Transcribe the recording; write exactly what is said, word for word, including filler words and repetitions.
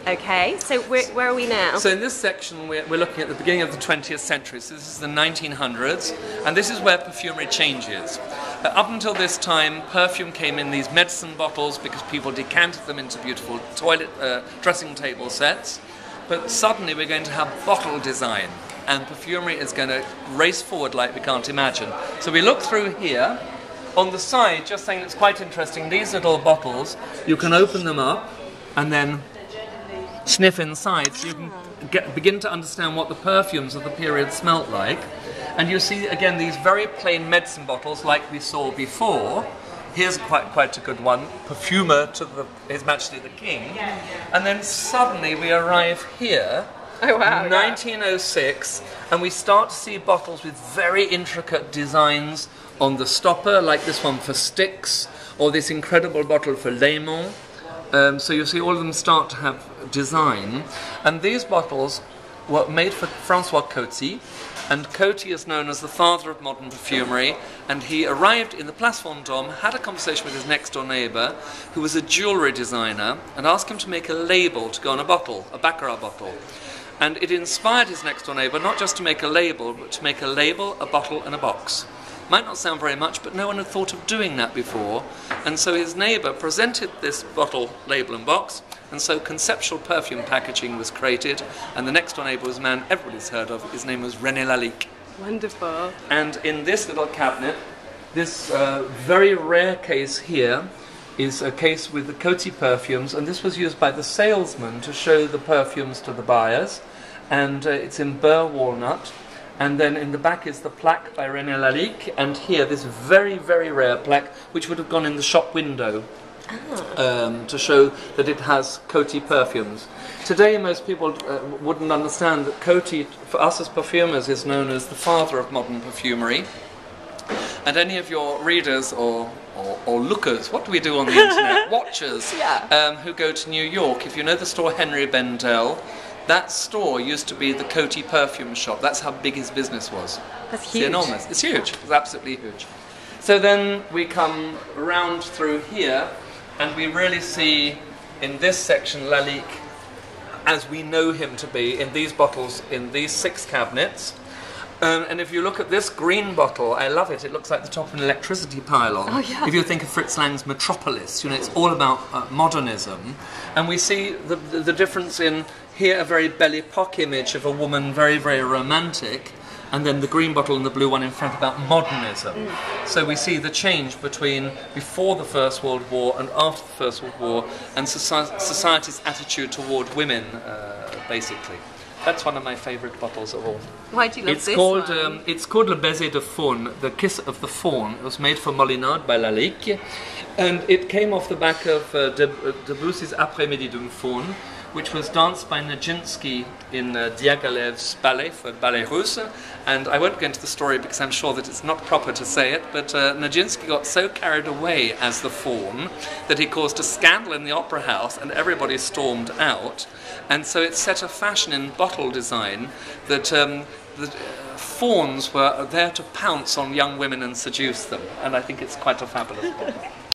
Okay, so where, where are we now? So in this section we're, we're looking at the beginning of the twentieth century, so this is the nineteen hundreds, and this is where perfumery changes. Uh, up until this time, perfume came in these medicine bottles because people decanted them into beautiful toilet uh, dressing table sets, but suddenly we're going to have bottle design, and perfumery is going to race forward like we can't imagine. So we look through here. On the side, just saying it's quite interesting, these little bottles, you can open them up and then sniff inside, so you can get, begin to understand what the perfumes of the period smelt like. And you see again these very plain medicine bottles like we saw before. Here's quite quite a good one, perfumer to the, His Majesty the King. And then suddenly we arrive here, oh, wow, nineteen oh six, and we start to see bottles with very intricate designs on the stopper, like this one for Styx, or this incredible bottle for Léman. Um, so you see all of them start to have design. And these bottles were made for Francois Coty, and Coty is known as the father of modern perfumery, and he arrived in the Place Vendôme, had a conversation with his next door neighbour, who was a jewellery designer, and asked him to make a label to go on a bottle, a Baccarat bottle. And it inspired his next door neighbour not just to make a label, but to make a label, a bottle and a box. Might not sound very much, but no one had thought of doing that before. And so his neighbour presented this bottle, label and box, and so conceptual perfume packaging was created, and the next door neighbour was a man everybody's heard of. His name was Rene Lalique. Wonderful. And in this little cabinet, this uh, very rare case here is a case with the Coty perfumes, and this was used by the salesman to show the perfumes to the buyers, and uh, it's in burr walnut. And then in the back is the plaque by Rene Lalique, and here this very, very rare plaque, which would have gone in the shop window um, to show that it has Coty perfumes. Today most people uh, wouldn't understand that Coty, for us as perfumers, is known as the father of modern perfumery. And any of your readers or, or, or lookers, what do we do on the internet? Watchers, yeah. um, who go to New York, if you know the store Henry Bendel, that store used to be the Coty perfume shop. That's how big his business was. That's huge. It's enormous. It's huge. It's absolutely huge. So then we come around through here, and we really see in this section Lalique as we know him to be in these bottles, in these six cabinets. Um, and if you look at this green bottle, I love it. It looks like the top of an electricity pylon. Oh, yeah. If you think of Fritz Lang's Metropolis, you know, it's all about uh, modernism. And we see the, the, the difference in here, a very Belle Epoque image of a woman, very, very romantic, and then the green bottle and the blue one in front about modernism. Mm. So we see the change between before the First World War and after the First World War, and soci society's attitude toward women, uh, basically. That's one of my favourite bottles of all. Why do you love it's this called, one? Um, it's called Le Baiser de Faune, the kiss of the fawn. It was made for Molinard by Lalique, and it came off the back of uh, Debussy's Après-midi d'une Faune, which was danced by Nijinsky in uh, Diaghilev's ballet for Ballet Russe. And I won't go into the story because I'm sure that it's not proper to say it, but uh, Nijinsky got so carried away as the faun that he caused a scandal in the opera house and everybody stormed out. And so it set a fashion in bottle design that um, the uh, fawns were there to pounce on young women and seduce them. And I think it's quite a fabulous bottle.